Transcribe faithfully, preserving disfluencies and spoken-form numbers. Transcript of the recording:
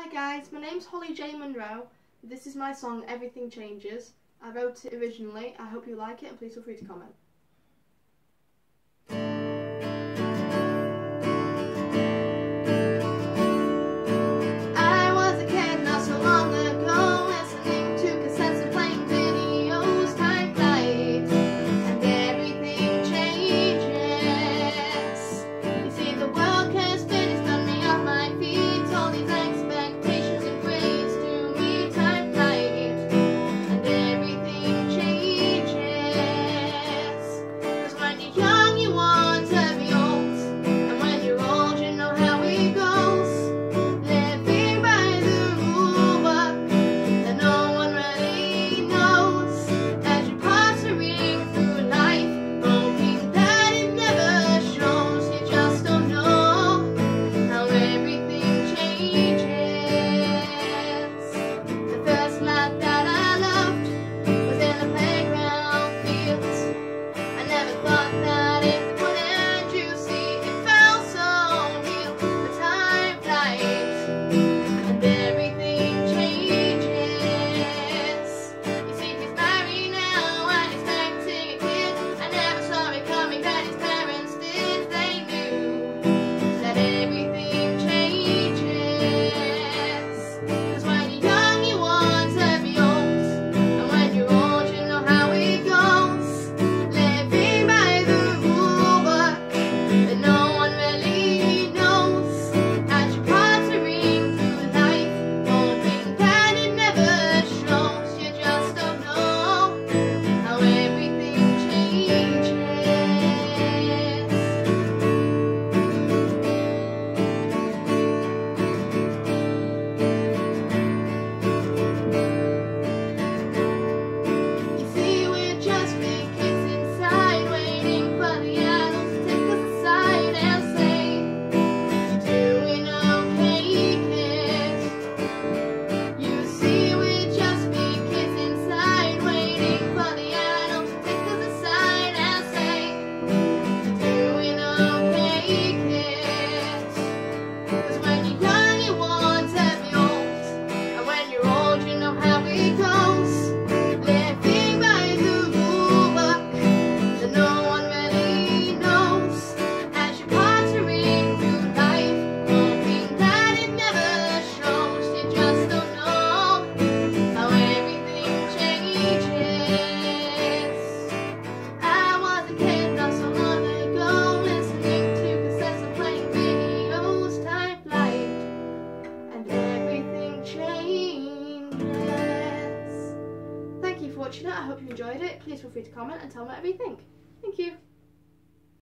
Hi guys, my name's Holly J. Monroe. This is my song Everything Changes. I wrote it originally. I hope you like it and please feel free to comment. Watching it. I hope you enjoyed it. Please feel free to comment and tell me whatever you think. Thank you.